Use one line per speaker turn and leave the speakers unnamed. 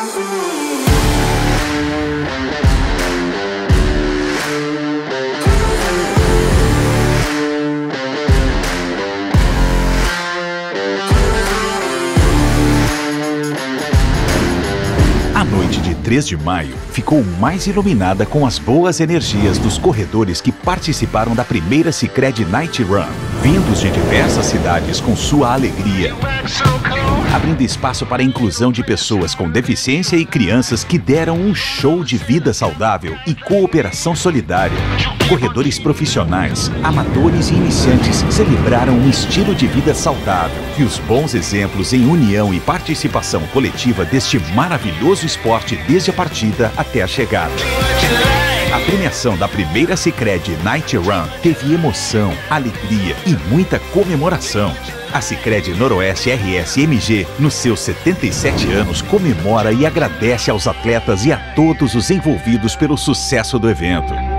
A noite de 3 de maio ficou mais iluminada com as boas energias dos corredores que participaram da primeira Sicredi Night Run, vindos de diversas cidades com sua alegria, abrindo espaço para a inclusão de pessoas com deficiência e crianças que deram um show de vida saudável e cooperação solidária. Corredores profissionais, amadores e iniciantes celebraram um estilo de vida saudável e os bons exemplos em união e participação coletiva deste maravilhoso esporte desde a partida até a chegada. A premiação da primeira Sicredi Night Run teve emoção, alegria e muita comemoração. A Sicredi Noroeste RS-MG, nos seus 77 anos, comemora e agradece aos atletas e a todos os envolvidos pelo sucesso do evento.